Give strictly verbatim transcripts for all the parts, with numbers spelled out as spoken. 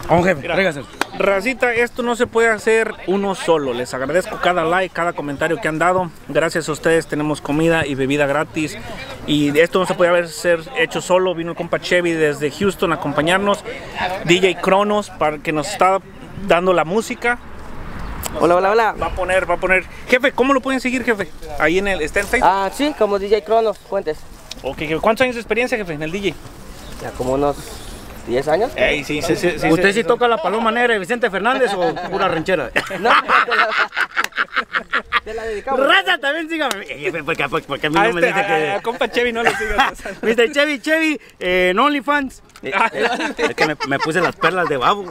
Oh, jefe, tráigaselo. Racita, esto no se puede hacer uno solo. Les agradezco cada like, cada comentario que han dado. Gracias a ustedes tenemos comida y bebida gratis. Y esto no se puede haber ser hecho solo. Vino el compa Chevy desde Houston a acompañarnos. D J Cronos, para que nos está dando la música. Hola, hola, hola. Va a poner, va a poner. Jefe, ¿cómo lo pueden seguir, jefe? Ahí en el, ¿está en Facebook? Ah, sí, como D J Cronos, Fuentes. Ok, ¿cuántos años de experiencia, jefe, en el D J? Ya como unos diez años. Ey, sí, sí, sí, sí, ¿Usted sí, sí toca la paloma negra de Vicente Fernández o pura ranchera? No, te la, te la dedicamos. Raza, también sígame. Jefe, porque, porque a mí A no este, me dice a, que... a, a compa Chevy no le sigas. mister Chevy, Chevy, eh, en OnlyFans. Eh, eh, es que me, me puse las perlas de babo.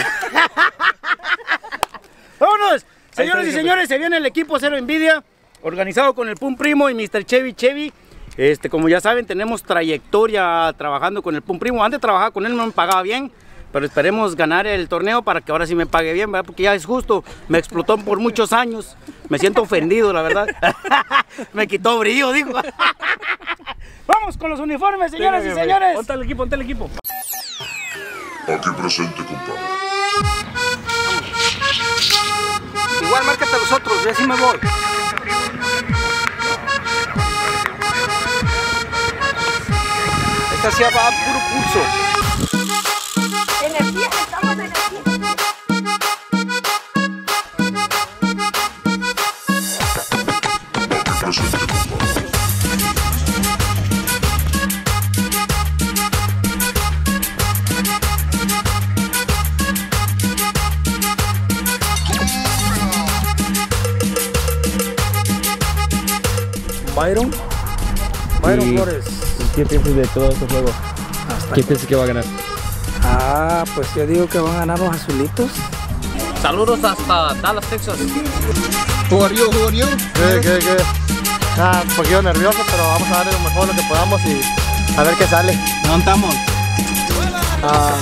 ¡Vámonos! Señores y señores, se viene el equipo Cero Envidia, organizado con el Pum Primo y mister Chevy Chevy. Este, como ya saben, tenemos trayectoria trabajando con el Pum Primo. Antes trabajaba con él, no me pagaba bien, pero esperemos ganar el torneo para que ahora sí me pague bien, ¿verdad? Porque ya es justo, me explotó por muchos años. Me siento ofendido, la verdad. Me quitó brillo, digo. Vamos con los uniformes, señoras y señores. Ponte el equipo, ponte el equipo. Aquí presente, compadre. Igual márcate a los otros, yo así me voy. Esta sí va a puro pulso. Energía, estamos de energía. Aquí presente, compadre. Byron. Byron Y- Flores. ¿Qué piensas de todo este juego? ¿Quién piensas que va a ganar? Ah, pues yo digo que van a ganar los azulitos. Saludos hasta Dallas, Texas. Who are you? Who are you? ¿Qué, qué, qué? Ah, un poquito nervioso, pero vamos a darle lo mejor lo que podamos y a ver qué sale. ¿Dónde estamos? Ah.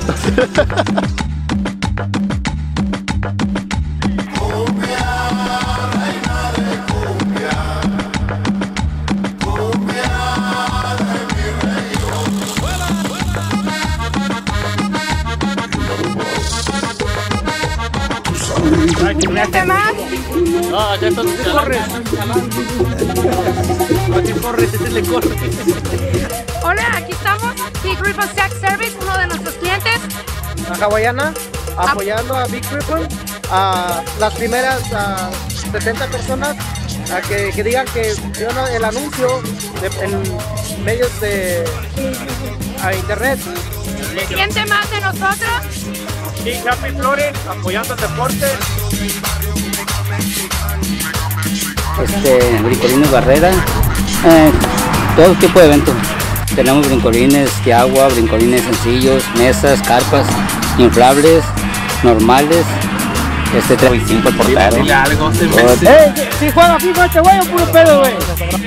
¿Este más? No, ya está, ¿qué corres? ¿Qué corres? Este le corre. Hola, aquí estamos. Big Ripple Sex Service, uno de nuestros clientes. A Hawaiana, apoyando a Big Ripple, a las primeras a setenta personas a que, que digan que vieron el anuncio de- en medios de a internet. Cliente más de nosotros. Y Happy Flores, apoyando el deporte. Este, brincolines Barrera, eh, todo tipo de eventos. Tenemos brincolines de agua, brincolines sencillos, mesas, carpas, inflables, normales. Este treinta y cinco el portero. Dile algo, se ¡Ey! Si juega FIFA este güey o puro pedo, güey.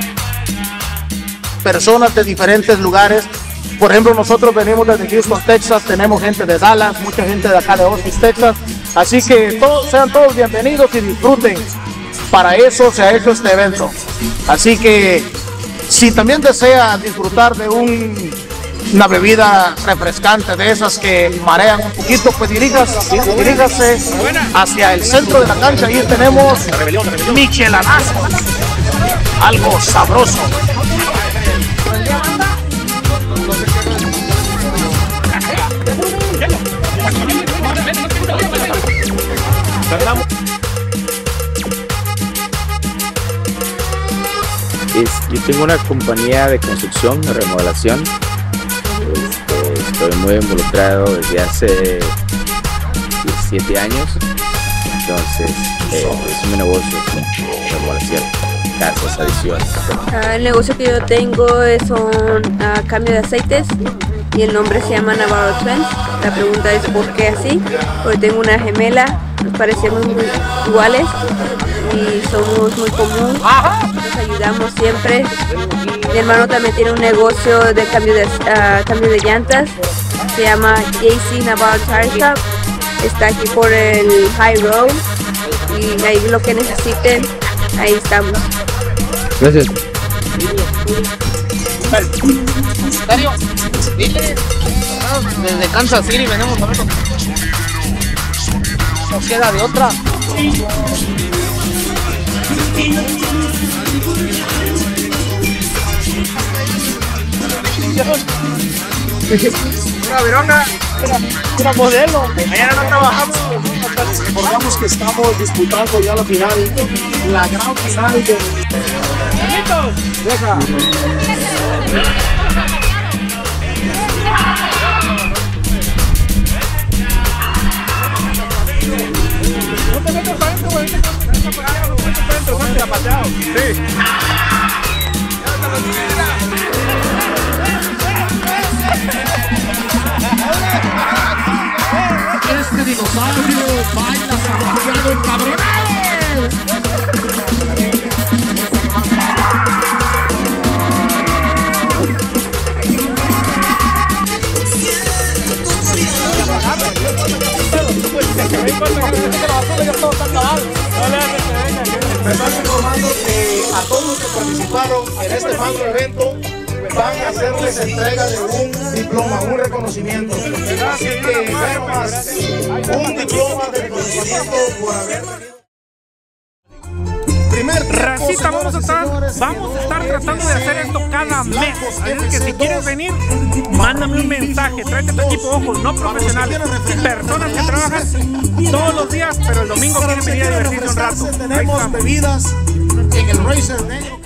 Personas de diferentes lugares. Por ejemplo, nosotros venimos desde Houston, Texas, tenemos gente de Dallas, mucha gente de acá de Austin, Texas. Así que todos, sean todos bienvenidos y disfruten. Para eso se ha hecho este evento. Así que si también desea disfrutar de un, una bebida refrescante de esas que marean un poquito, pues diríjase, diríjase hacia el centro de la cancha. Ahí tenemos micheladazo, algo sabroso. Es, yo tengo una compañía de construcción, de remodelación. Este, estoy muy involucrado desde hace diecisiete años. Entonces, eh, es mi negocio, ¿no? Remodelación, casas, adiciones. Ah, el negocio que yo tengo es un ah, cambio de aceites y el nombre se llama Navarro Trends. La pregunta es ¿por qué así? Porque tengo una gemela, nos parecemos muy iguales y somos muy comunes, nos ayudamos siempre. Mi hermano también tiene un negocio de cambio de, uh, cambio de llantas, se llama J C Navarro Tire Shop, está aquí por el High Road y ahí lo que necesiten, ahí estamos. Gracias. Dile, desde Kansas City venimos a verlo. No queda de otra. Una veronga, Una modelo. mañana no trabajamos. Recordamos que estamos disputando ya la final, la gran final de... Deja. Este dinosaurio baila zapateado encabronado. Están informando que a todos los que participaron en este magno evento van a hacerles entrega de un diploma, un reconocimiento. Así que, bueno, más un diploma de reconocimiento por haber venido. Racita, vamos a estar, vamos a estar tratando de hacer esto cada mes. Así es que si quieres venir, mándame un mensaje, tráete tu equipo, ojo, no profesionales, personas que trabajan todos los días, pero el domingo quieren venir a divertirse un rato. Tenemos bebidas en el Racer negro.